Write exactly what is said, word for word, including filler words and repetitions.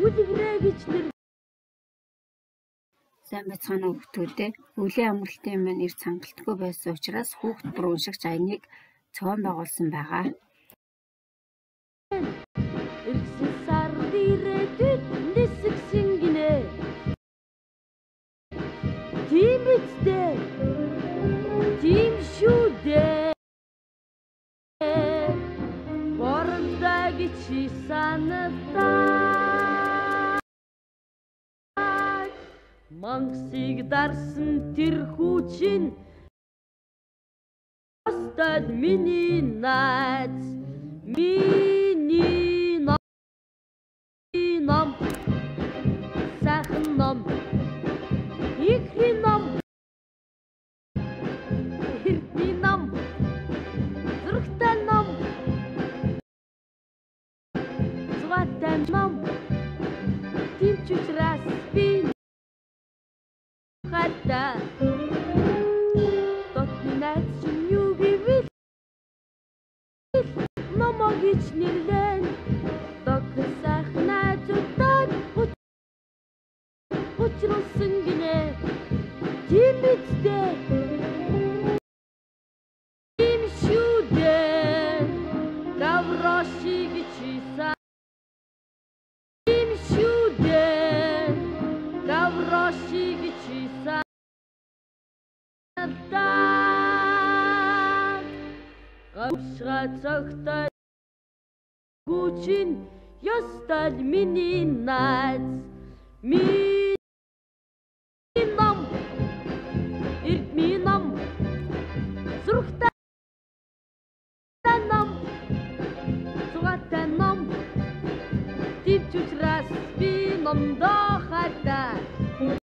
үлгэрээ гэж нэр. Сайн байцгаана уу хүүхдүүдээ. Өвлийн амралтын маань ирж хангалтгүй байсан учраас хүүхд бүр уншигч аяныг цоон байгуулсан байгаа. Ирсэн сар ирээдүйд нисгсэн гинэ. Тийм үстэй. Тийм шүү дээ. Боронтой гэж санагдаа. Мангасыг дарсан тэр хүүчин остад миний найз. Миний ном ном сайхан ном ихри ном хэрний ном зургтай ном зугатай ном тимч учраас би хата дотны найз чинь юу гэвэл номоо гэж нэрлэн догсон сайхан найзуудад учруулсан гинэ. Тийм үстэй. Тийм шүү дээ. Гавроши гэж хийсэн. Тийм шүү дээ. Гавроши гэж хийсэн. Гавшга цагтай гүчин ёстой миний найз. Миний ном эрдмийн ном зургтай ном зугатай ном тивч учраас би номдоо хатаа